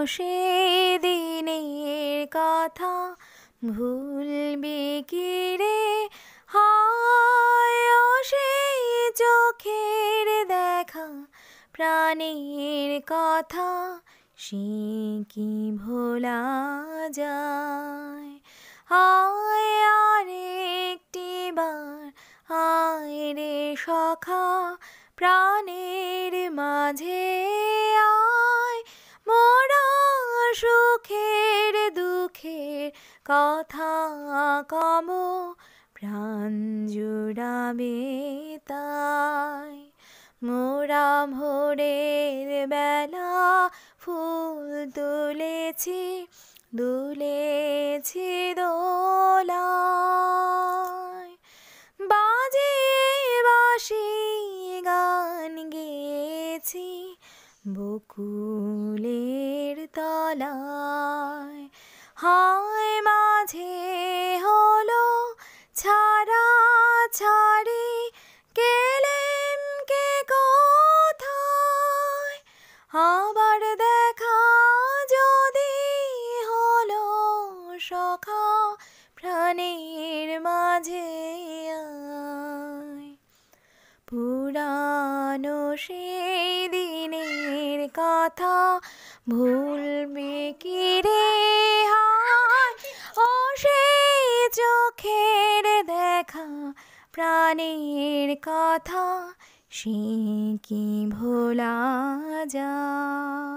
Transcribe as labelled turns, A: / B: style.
A: সেদিনের কথা ভুলবি কি রে? হায় ও সেই চোখের দেখা, প্রাণের কথা সে কি ভোলা যায়? আয় আরেকটিবার আয় রে সখা, প্রাণের মাঝে আয়, মোরা সুখের দুঃখের কথা কব, প্রাণ জুড়াবে তাই। মোরা ভোরের বেলা ফুল তুলেছি, দুলেছি দোলায়, বাজিয়ে বাঁশি গান গেয়েছি বকুলের তলায়। হায় মাঝে হলো ছাড়া ছাড়ি, গেলেম কে কোথায়? আবার দেখা যদি হলো সখা, প্রাণের মাঝে আয়। পুরানো সেই দিনের কথা ভুলবি কি রে? হায় ও সেই চোখের দেখা, প্রাণের কথা সে কি ভোলা যায়?